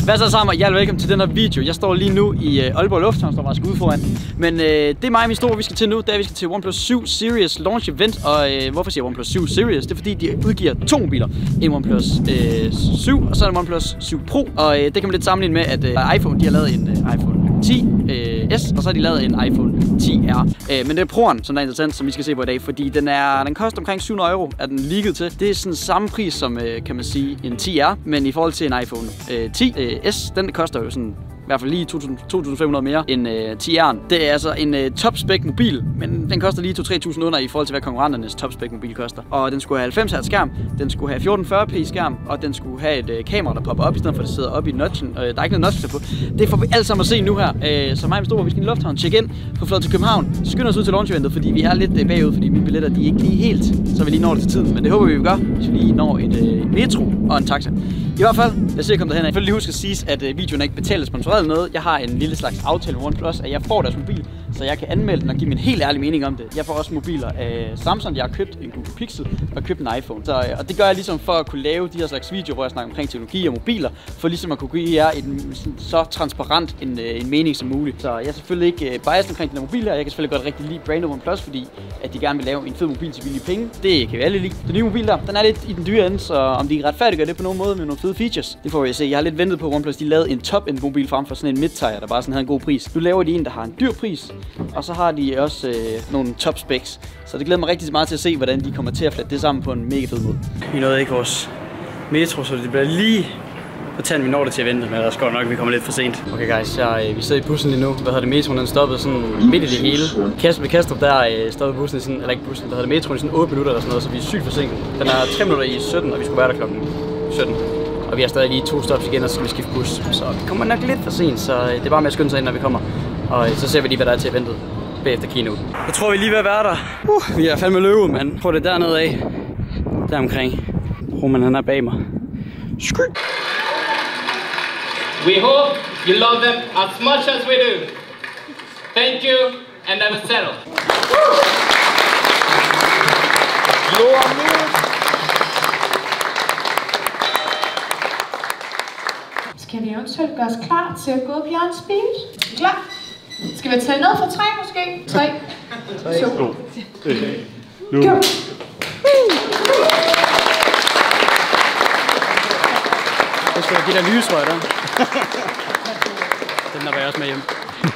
Hvad så sammen, og hjertelig velkommen til den her video. Jeg står lige nu i Aalborg Lufthavn, står bare ude foran. Men det er mig og min store, vi skal til nu. Det er, vi skal til OnePlus 7 Series launch event. Og hvorfor siger jeg OnePlus 7 Series? Det er fordi, de udgiver to mobiler. En OnePlus 7, og så en OnePlus 7 Pro. Og det kan man lidt sammenligne med, at iPhone, de har lavet en iPhone 10S, og så har de lavet en iPhone 10R. Men det er Pro'en, som er interessant, som vi skal se på i dag, fordi den koster omkring 700 euro, er den leaget til. Det er sådan samme pris som, kan man sige, en 10R, men i forhold til en iPhone 10S, den koster jo sådan i hvert fald lige 2.500 mere end 10R'en. Det er altså en top-spec mobil, men den koster lige 2-3.000 under i forhold til, hvad konkurrenternes top-spec mobil koster. Og den skulle have 90 Hz skærm, den skulle have 1440p skærm, og den skulle have et kamera, der popper op, i stedet for at det sidder oppe i notchen. Der er ikke noget notch på. Det får vi alle sammen at se nu her. Så mig og Store, vi skal i lufthavn, tjekke ind, få flot til København. Skynd os ud til launch-eventet, fordi vi er lidt bagud, fordi mine billetter de er ikke lige helt, så vi lige når det til tiden. Men det håber vi gør, hvis vi lige når et metro og en taxa. I hvert fald, lad os se at komme derhen. Jeg vil lige huske at sige, at videoen ikke betaler sponsoreret eller noget. Jeg har en lille slags aftale med OnePlus, at jeg får deres mobil, så jeg kan anmelde den og give min helt ærlige mening om det. Jeg får også mobiler af Samsung. Jeg har købt en Google Pixel og købt en iPhone. Og det gør jeg ligesom for at kunne lave de her slags videoer, hvor jeg snakker omkring teknologi og mobiler, for ligesom at kunne give jer så transparent en mening som muligt. Så jeg er selvfølgelig ikke biased omkring de her mobiler. Jeg kan selvfølgelig godt rigtig lide brandet OnePlus, fordi at de gerne vil lave en fed mobil til billige penge. Det kan vi alle lide. Den nye mobil der, den er lidt i den dyre ende, så om de retfærdiggør det på nogen måde med nogle fede features, det får vi se. Jeg har lidt ventet på OnePlus. De lavede en top-end mobil frem for sådan en mid-tier, der bare sådan havde en god pris. Nu laver de en, der har en dyr pris, og så har de også nogle top specs. Så det glæder mig rigtig meget til at se, hvordan de kommer til at flette det sammen på en mega fed måde. Vi nåede ikke vores metro, så det bliver lige på tanden, vi når det til at vente, men der skal nok, vi kommer lidt for sent. Okay guys, vi sidder i bussen lige nu. Metroen den stoppede sådan midt i det hele. Kastrup der stoppede bussen i sådan, eller ikke bussen, metroen i sådan 8 minutter eller sådan noget, så vi er sygt forsinket. Den er 3 minutter i 17, og vi skulle være der klokken 17. Og vi har stadig lige 2 stops igen, og så skal vi skifte bus. Så vi kommer nok lidt for sent, så det er bare med at skynde sig ind, når vi kommer. Og så ser vi lige, hvad der er til eventet bagefter keynote. Jeg tror, vi er lige ved at være der. Vi er fandme løbet, mand. Prøv det dernede af. Der omkring. Roman, han er bag mig. Skryt! We hope you love them as much as we do. Thank you, and never settle. Skal vi eventuelt gøre os klar til at gå beyond speed? Klar? Skal vi tælle ned fra 3 måske? 3, 2, 1, go! Det skal jeg give dig lysrøg der. Den der var jeg også med hjem.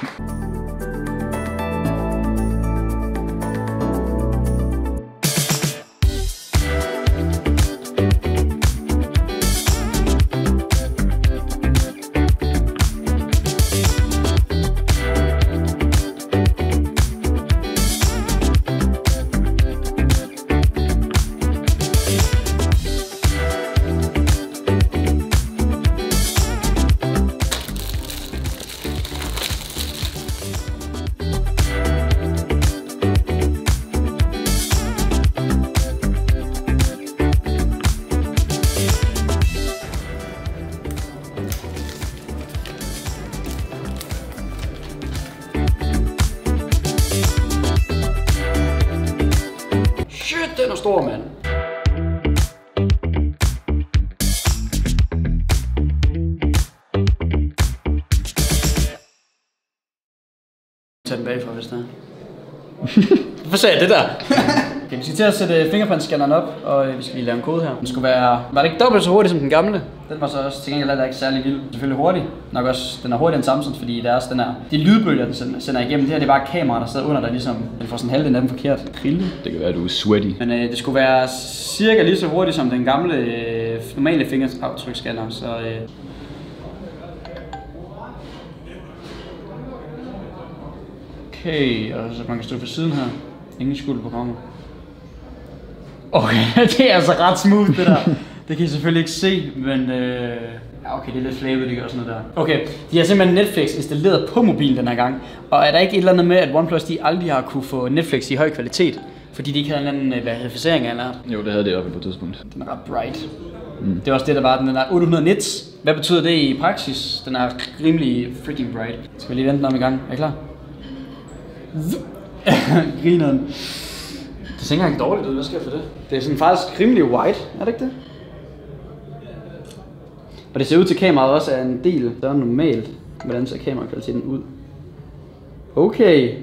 Den er stor, mand. Tag den bagfra, hvis det er. Hvad sagde jeg det der? Okay, vi skal til at sætte fingerprintscanneren op, og vi skal lige lave en kode her. Den skulle være... Var det ikke dobbelt så hurtigt som den gamle? Den var så også til gengæld ikke særlig vild. Selvfølgelig hurtig. Nok også, den er hurtigere end Samsung, fordi deres, de lydbølger, den sender igennem. Det her det er bare kamera, der sidder under, der ligesom... Den får sådan halvdelen af dem forkert. Krille. Det kan være, at du er sweaty. Men det skulle være cirka lige så hurtigt som den gamle, normale fingeraftryksscanner, så... Okay, og så man kan stå på siden her. Ingen skulder på kongen. Okay, det er altså ret smooth det der. Det kan I selvfølgelig ikke se, men ja, okay, det er lidt flabet, det gør sådan noget der. Okay, de har simpelthen Netflix installeret på mobilen den her gang. Og er der ikke et eller andet med, at OnePlus de aldrig har kunne få Netflix i høj kvalitet? Fordi de ikke havde en eller anden verificering eller? Jo, det havde det oppe på et tidspunkt. Den er ret bright. Det er også det, der var. Den er 800 nits. Hvad betyder det i praksis? Den er rimelig freaking bright. Skal vi lige vente den om i gang? Er I klar? Grineren. Det ser ikke engang dårligt ud. Hvad skal jeg for det? Det er sådan faktisk rimelig white, er det ikke det? Og det ser ud til, kameraet også er en del større normalt. Hvordan ser kamerakvaliteten ud? Okay.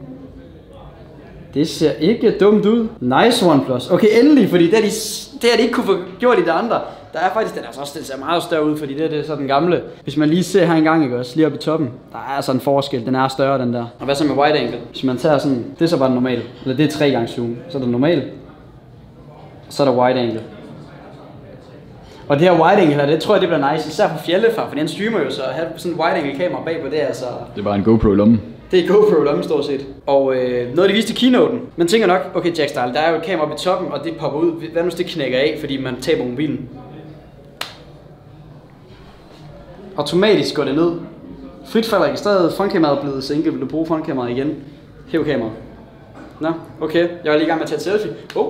Det ser ikke dumt ud. Nice OnePlus. Okay, endelig, fordi det har de ikke kunne få gjort i det andre. Der er faktisk, den ser meget større ud, fordi det er så den gamle. Hvis man lige ser her engang, ikke også, lige oppe i toppen, der er altså en forskel, den er større den der. Og hvad så med wide angle? Hvis man tager sådan, det er så bare normal, eller det er 3 gange zoom, så er det normal. Så er der wide angle. Og det her wide angle her, det tror jeg det bliver nice, især for fjellefar, for den streamer jo så at have sådan en wide angle kamera bagpå, det er altså... Det er bare en GoPro i lommen. Det er GoPro i lommen stort set. Og noget de viste i keynoten, man tænker nok, okay Jackstyle, der er jo et kamera oppe i toppen, og det popper ud. Hvad nu hvis det knækker af, fordi man taber mobilen? Automatisk går det ned. Frit falder registreret, frontkameraet er blevet sænket, vil du bruge frontkameraet igen? Hæv kameraet. Nå, okay, jeg var lige i gang med at tage et selfie.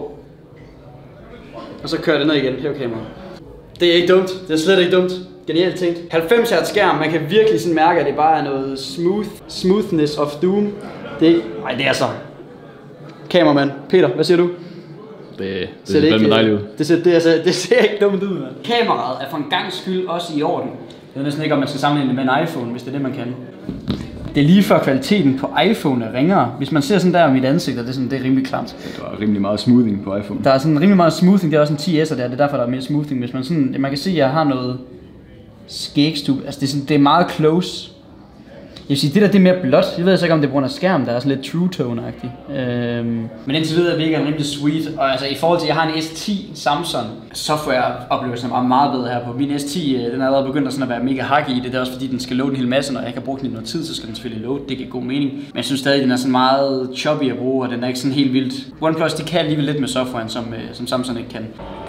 Og så kører det ned igen, hæv kameraet. Det er ikke dumt, det er slet ikke dumt. Genialt tænkt. 90 Hz skærm, man kan virkelig sådan mærke, at det bare er noget smoothness of doom. Det er ikke, nej det er så. Kameramand, Peter, hvad siger du? Det ser fandme dejligt ud. Det ser ikke dumt ud, mand. Kameraet er for en gangs skyld også i orden. Jeg ved næsten ikke, om man skal sammenligne det med en iPhone, hvis det er det, man kan. Det er lige før kvaliteten på iPhone er ringere. Hvis man ser sådan der mit ansigt, det er rimelig klamt. Der er rimelig meget smoothing på iPhone. Der er sådan rimelig meget smoothing, det er også en 10S'er der, det er derfor, der er mere smoothing. Hvis man sådan, man kan se, at jeg har noget skægstub, altså det er meget close. Jeg vil sige, det der det er mere blåt. Jeg ved ikke, om det er på grund af skærm, der er sådan lidt true tone-agtig. Men indtil videre virker den rimelig sweet. Og altså i forhold til, at jeg har en S10 Samsung, software-oplevelsen er meget bedre her på. Min S10, den er allerede begyndt at være mega hacky i det. Det er også fordi, den skal loade en hel masse, når jeg ikke har brugt den i noget tid, så skal den selvfølgelig loade. Det giver god mening. Men jeg synes stadig, den er sådan meget choppy at bruge, og den er ikke sådan helt vildt. OnePlus, de kan alligevel lidt med softwaren, som Samsung ikke kan.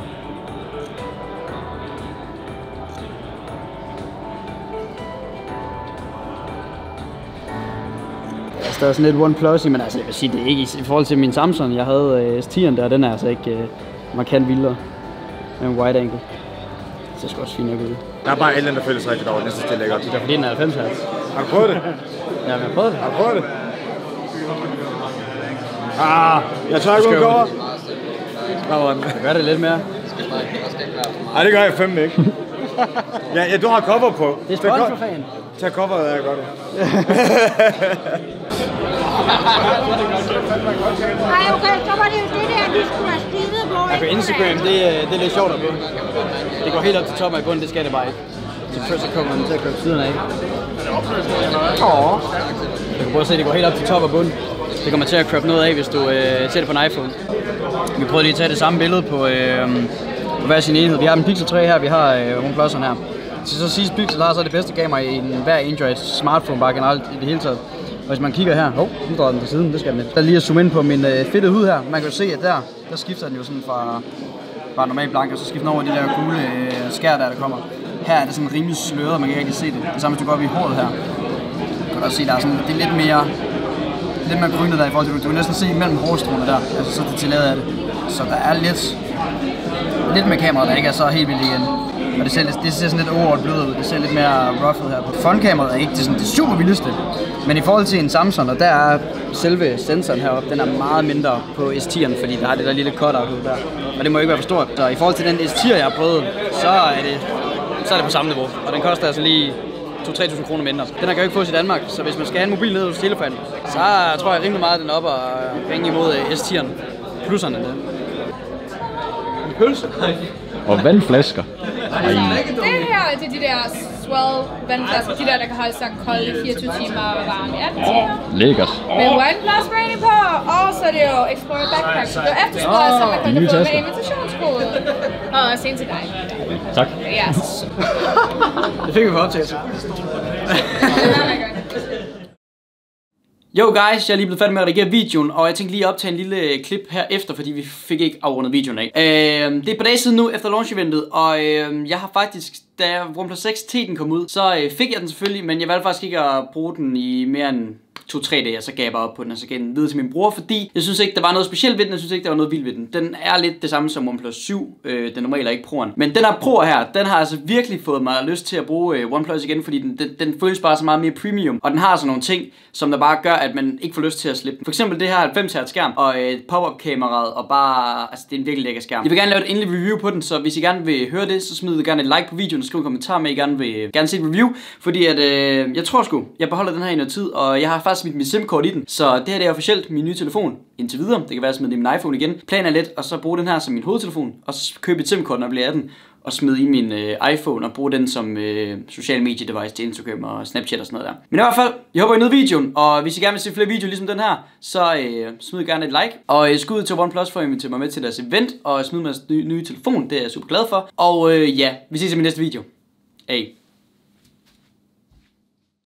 Der er sådan lidt OnePlus i, men altså jeg vil sige, det er ikke i forhold til min Samsung, jeg havde S10'eren der, den er altså ikke markant vildere med en wide angle. Det ser sgu også fint ud. Der er bare et eller andet, der føles rigtigt over, det synes det er lækkert. Det er fordi den er 90 Hz. Har du prøvet det? Ja, jeg har prøvet det. Har du prøvet det? Jeg tør ikke gå over. Jeg gør det lidt mere. Nej, det gør jeg fandme ikke. Ja, du har cover på. Det er sponsor for fan. Tag coveret, jeg gør det. Nej, okay, så var det jo det der, du skulle have stivet på. Ja, på Instagram, det er lidt sjovt at gå. Det går helt op til toppen af bunden, det skal det bare ikke. Så kommer man til at køre på siden af. Jeg kan prøve at se, det går helt op til top af bunden. Det kommer til at crop noget af, hvis du ser det på en iPhone. Vi prøver lige at tage det samme billede på hver sin enhed. Vi har en Pixel 3 her, vi har OnePlus'eren her. Så siges Pixel har så det bedste kamera i hver Android smartphone bare generelt i det hele taget. Og hvis man kigger her, nu drejer den til siden, det skal den ikke. Der lige at zoome ind på min fedtede hud her. Man kan jo se, at der skifter den jo sådan fra bare normal blank, og så skifter den over de der gule skær der kommer. Her er det sådan rimelig sløret, man kan ikke rigtig se det. Det samme hvis du går op i håret her. Du kan også se, der er sådan, det er lidt mere grynet der i forhold til, du kan næsten se mellem hårstråene der, altså så det tilladet af det. Så der er lidt med kameraet, der ikke er så helt vildt igen. Og det ser sådan lidt overall blødt ud, det ser lidt mere roughed her. Frontkameraet er ikke det super vildeste, men i forhold til en Samsung, og der er selve sensoren heroppe, den er meget mindre på S10'eren, fordi der er det der lille cutout der. Og det må ikke være for stort. Så i forhold til den S10'er, jeg har prøvet, så er det på samme niveau. Og den koster altså lige 2-3.000 kroner mindre. Den kan jo ikke fås i Danmark, så hvis man skal have en mobil ned hos Telefon, så tror jeg rimelig meget, den er oppe og ringe imod S10'eren. Plusserne det. En pølse? Og vandflasker. Det her, det er de der swell vandflasker, de der kan holde sig kolde i 24 timer og varme i 18 timer. Lækkert. Med OnePlus branding på, og så er det jo Explorer Backpack. Det er efterspørget, så man kan få med invitationskode. Og sen til dig. Tak. Yes. Det fik vi på optagelse. Yo guys, jeg er lige blevet færdig med at redigere videoen, og jeg tænkte lige at optage en lille klip her efter, fordi vi fik ikke afrundet videoen af. Det er et par dage siden nu efter launch-eventet, og jeg har faktisk, da OnePlus 6T den kom ud, så fik jeg den selvfølgelig, men jeg valgte faktisk ikke at bruge den i mere end 2-3 dage, og så gav jeg bare op på den, og så gav den videre til min bror, fordi jeg synes ikke, der var noget specielt ved den, jeg synes ikke, der var noget vildt ved den. Den er lidt det samme som OnePlus 7, den normale er ikke Pro'en. Men den her Pro her, den har altså virkelig fået mig lyst til at bruge OnePlus igen, fordi den føles bare så meget mere premium, og den har sådan nogle ting, som der bare gør, at man ikke får lyst til at slippe den. For eksempel det her 90 Hz skærm, og pop-up kameraet, og bare, altså det er en virkelig lækker skærm. Jeg vil gerne lave et endelig review på den, så hvis I gerne vil høre det, så smid gerne et like på videoen, og skriv en kommentar med, I gerne vil se et review, fordi at, jeg tror sgu, jeg beholder den her i noget tid, og jeg har faktisk smidt mit SIM-kort i den, så det her det er officielt min nye telefon indtil videre. Det kan være at smide det i min iPhone igen. Planen er lidt, og så bruge den her som min hovedtelefon, og så købe et SIM-kort, når jeg bliver 18, og smide i min iPhone og bruge den som social media device til Instagram og Snapchat og sådan noget der. Men i hvert fald, jeg håber I nød videoen, og hvis I gerne vil se flere videoer ligesom den her, så smid gerne et like. Og skud til OnePlus for at invitere mig med til deres event, og smid mig deres nye telefon, det er jeg super glad for. Og ja, vi ses i min næste video. Hey.